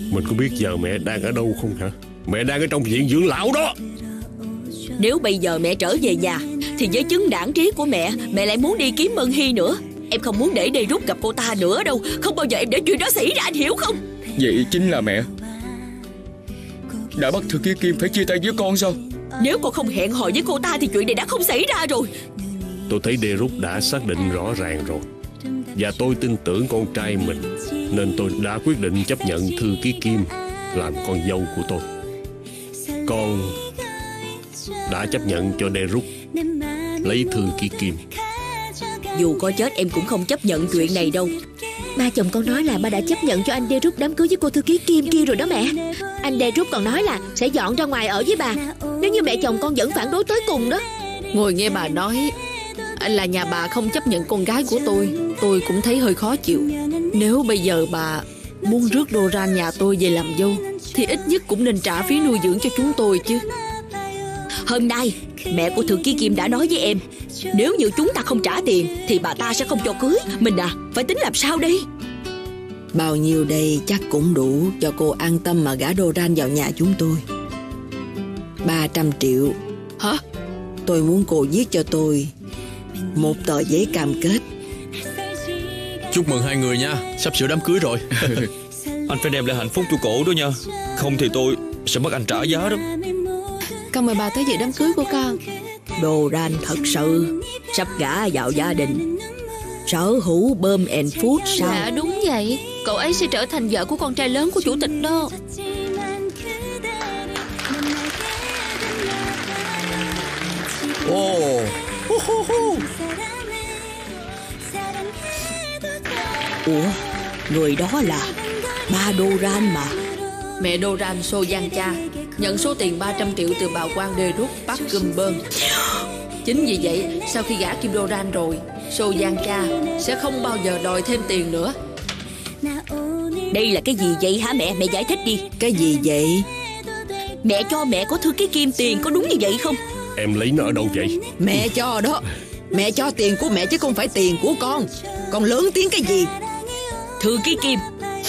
Mình có biết giờ mẹ đang ở đâu không hả? Mẹ đang ở trong viện dưỡng lão đó. Nếu bây giờ mẹ trở về nhà thì với chứng đảng trí của mẹ lại muốn đi kiếm Mân Hy nữa. Em không muốn để Đê-rút gặp cô ta nữa đâu. Không bao giờ em để chuyện đó xảy ra, anh hiểu không? Vậy chính là mẹ đã bắt Thư Ký Kim phải chia tay với con sao? Nếu con không hẹn hò với cô ta thì chuyện này đã không xảy ra rồi. Tôi thấy Đê-rút đã xác định rõ ràng rồi, và tôi tin tưởng con trai mình, nên tôi đã quyết định chấp nhận Thư Ký Kim làm con dâu của tôi. Con đã chấp nhận cho Đê-rút lấy Thư Ký Kim. Dù có chết em cũng không chấp nhận chuyện này đâu. Ba chồng con nói là ba đã chấp nhận cho anh Đê-rút đám cưới với cô Thư Ký Kim kia rồi đó mẹ. Anh Đê-rút còn nói là sẽ dọn ra ngoài ở với bà nếu như mẹ chồng con vẫn phản đối tới cùng đó. Ngồi nghe bà nói là nhà bà không chấp nhận con gái của tôi cũng thấy hơi khó chịu. Nếu bây giờ bà muốn rước Doran nhà tôi về làm dâu thì ít nhất cũng nên trả phí nuôi dưỡng cho chúng tôi chứ. Hôm nay mẹ của Thư Ký Kim đã nói với em, nếu như chúng ta không trả tiền thì bà ta sẽ không cho cưới. Mình phải tính làm sao đây? Bao nhiêu đây chắc cũng đủ cho cô an tâm mà gả Doran vào nhà chúng tôi. 300 triệu. Hả? Tôi muốn cô viết cho tôi một tờ giấy cam kết. Chúc mừng hai người nha, sắp sửa đám cưới rồi. Anh phải đem lại hạnh phúc cho cổ đó nha, không thì tôi sẽ bắt anh trả giá đó. Con mời bà tới dự đám cưới của con. Doran thật sự sắp gả vào gia đình sở hữu Bơm and Food sao? Dạ đúng vậy. Cậu ấy sẽ trở thành vợ của con trai lớn của chủ tịch đó. Ồ, Ủa, người đó là ba Doran mà. Mẹ Doran So Giang Cha nhận số tiền 300 triệu từ bà quan Đê-rút Park Gum-bơn. Chính vì vậy, sau khi gả Kim Doran rồi, So Giang Cha sẽ không bao giờ đòi thêm tiền nữa. Đây là cái gì vậy hả mẹ? Mẹ giải thích đi. Cái gì vậy? Mẹ cho mẹ của Thư Ký Kim tiền có đúng như vậy không? Em lấy nó ở đâu vậy? Mẹ cho đó. Mẹ cho tiền của mẹ chứ không phải tiền của con. Con lớn tiếng cái gì? Thư Ký Kim,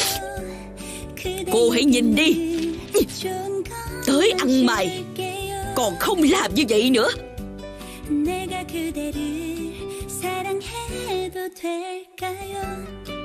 cô hãy nhìn đi. Tới ăn mày còn không làm như vậy nữa. 내가 그대를 사랑해도 될까요?